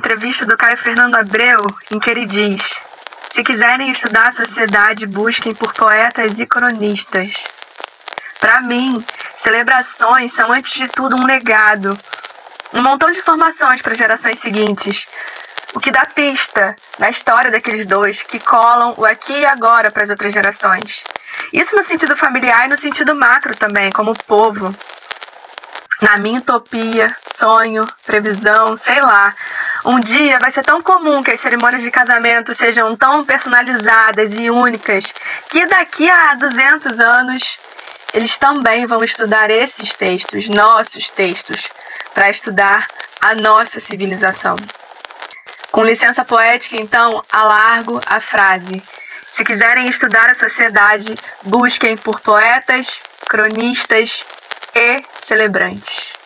entrevista do Caio Fernando Abreu, em que ele diz: se quiserem estudar a sociedade, busquem por poetas e cronistas. Para mim, celebrações são, antes de tudo, um legado. Um montão de informações para gerações seguintes. O que dá pista na história daqueles dois que colam o aqui e agora para as outras gerações. Isso no sentido familiar e no sentido macro também, como povo. Na minha utopia, sonho, previsão, sei lá, um dia vai ser tão comum que as cerimônias de casamento sejam tão personalizadas e únicas que daqui a 200 anos eles também vão estudar esses textos, nossos textos, para estudar a nossa civilização. Com licença poética, então, alargo a frase. Se quiserem estudar a sociedade, busquem por poetas, cronistas e celebrantes.